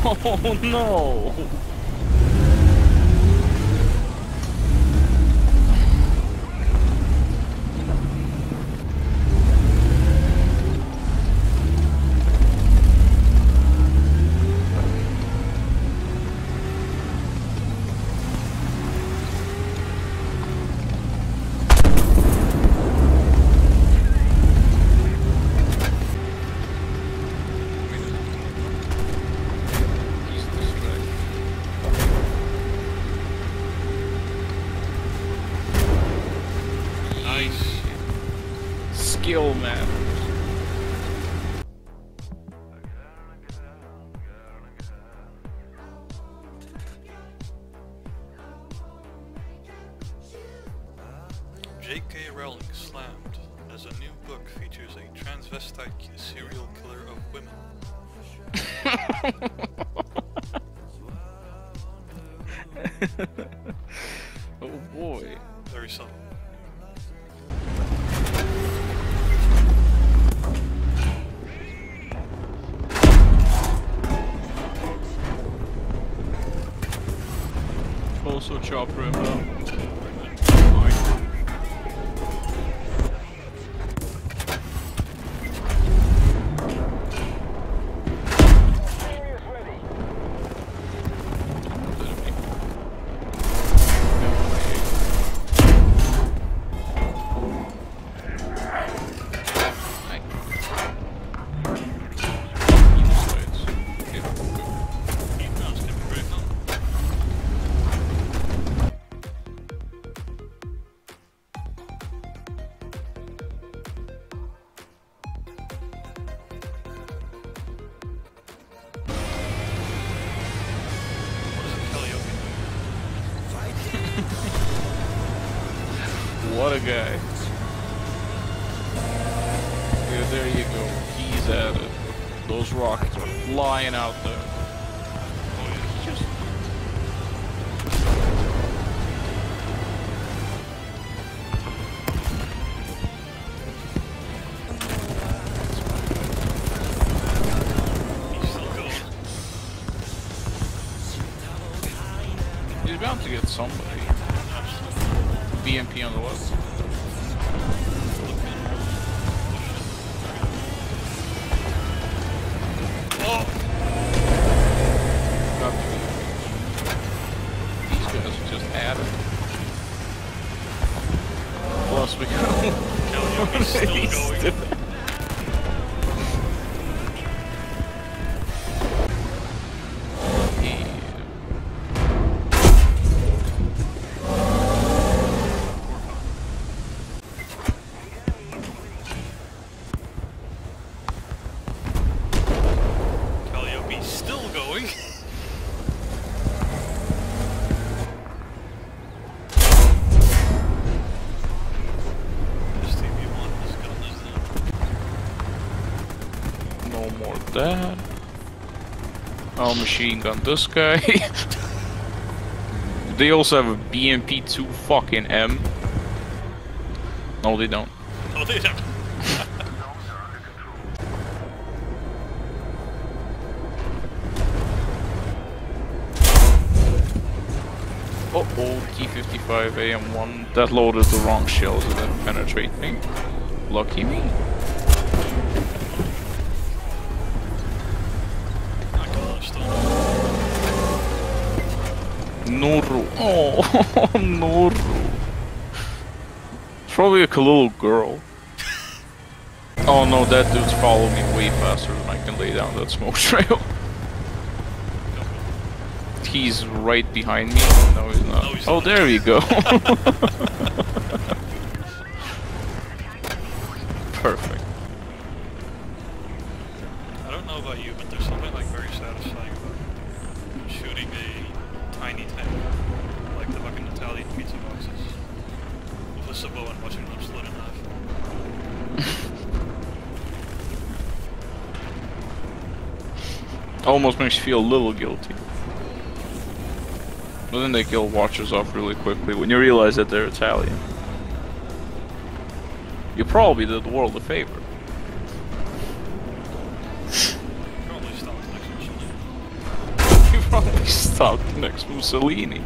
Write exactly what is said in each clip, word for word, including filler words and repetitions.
Oh no! Skill, man. J K Rowling slammed as a new book features a transvestite serial killer of women. Oh boy. Very subtle. Also chopper him down. What a guy. Yeah, there you go. He's at it. Those rockets are flying out there. Oh, yeah, just... He's bound to get somebody. B M P on the west. Oh! Got the B M P. These guys are just at it. Plus we got... He's still going. Still going. This T V one has gun is No more that. I'll machine gun this guy. They also have a B M P two fucking M. No, they don't. No, they don't. Uh oh, T fifty-five A M one. That loaded the wrong shells and didn't penetrate me. Lucky me. Noru. Oh, Noru. It's probably a little girl. Oh no, that dude's following me way faster than I can lay down that smoke trail. He's right behind me. No, he's not. No, he's oh, not. There we go. Perfect. I don't know about you, but there's something like very satisfying about shooting a tiny tank, like the fucking Italian pizza boxes, with a sabot and watching them split in half. Almost makes you feel a little guilty. But then they kill watchers off really quickly when you realize that they're Italian. You probably did the world a favor. Probably stopped next to stopped next Mussolini.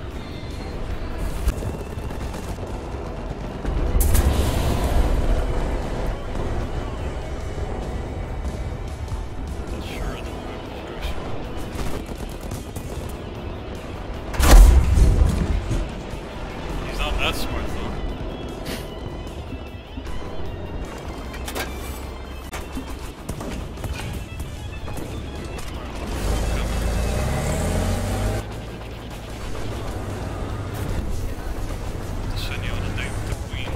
That's sure in the first. He's not that smart though. Send you on a date with the queen.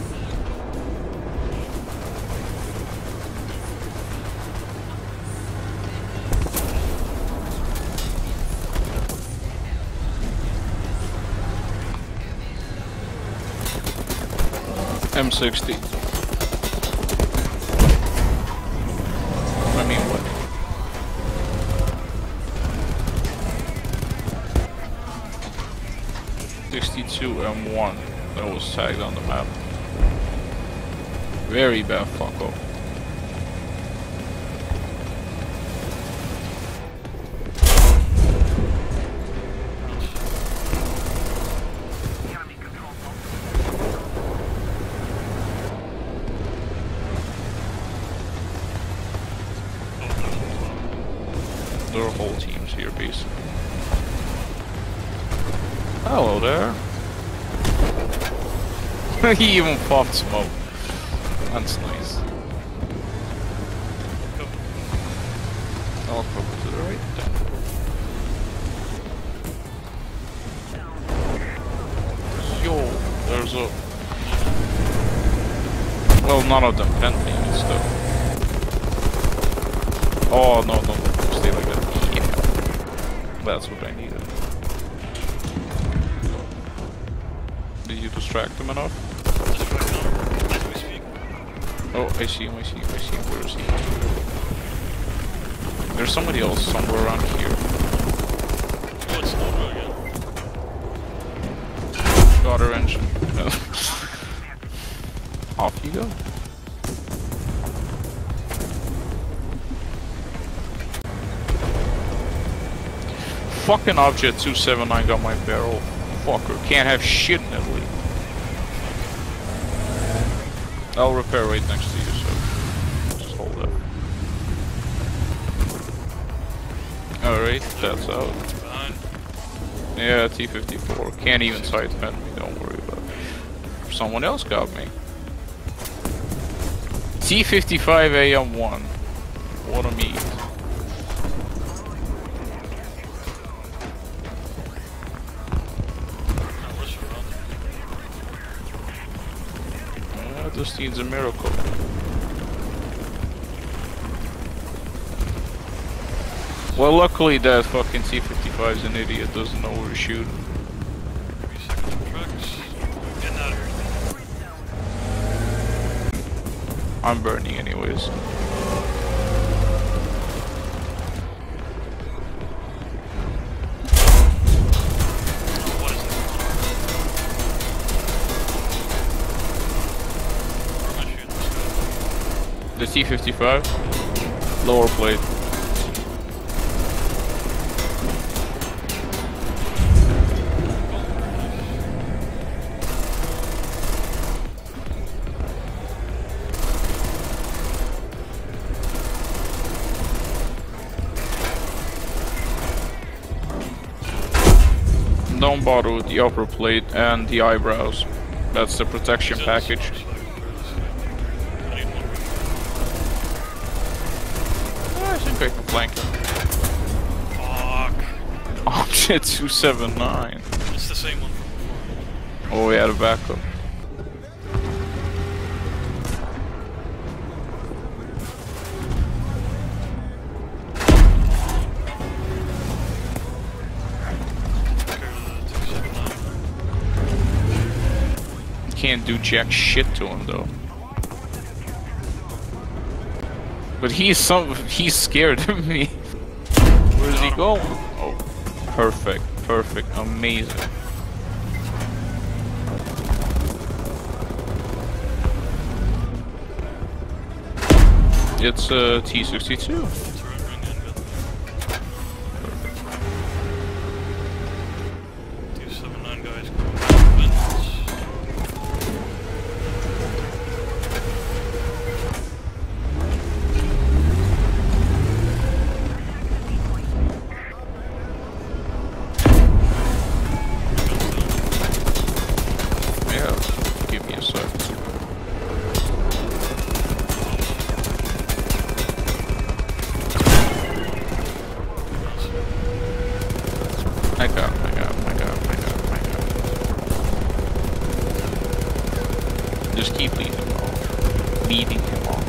M sixty. I mean, what? sixty-two M one. That was tagged on the map. Very bad fuck up. There are whole teams here, basically. Hello there. He even popped smoke. That's nice. I'll probably to the right then. Yo, there's a... Well, none of them can be and stuff. Oh, no, no, no, stay like that. Yeah. That's what I needed. Did you distract him enough? Distract him as we speak. Oh, I see him, I see him, I see him. Where is he? There's somebody else somewhere around here. Oh, it's not really good. Got her engine. Off you go. Fucking Object two seventy-nine got my barrel. Fucker. Can't have shit in Italy. I'll repair right next to you, so just hold up. Alright, that's out. Behind. Yeah, T fifty-four. Can't even side fend me, don't worry about it. Someone else got me. T fifty-five A M one. What a meat. Yeah, this needs a miracle. Well, luckily that fucking T fifty-five is an idiot, doesn't know where to shoot. Three seconds for tracks. Getting out of here. I'm burning anyways. What is this? Where am I shooting this guy? The T fifty-five? Lower plate. Don't bother with the upper plate and the eyebrows. That's the protection package. I need one. I think I can flank him. Fuck. Object two seventy-nine. It's the same one from before. Oh, we had a backup. Can't do jack shit to him though. But he's some he's scared of me. Where's he going? Oh, perfect, perfect, amazing. It's a T sixty-two. guys go wins. Yeah, give me a sec. I got him, I got him, I got him, I got him, I got him. Just keep leading him off. Leading him off.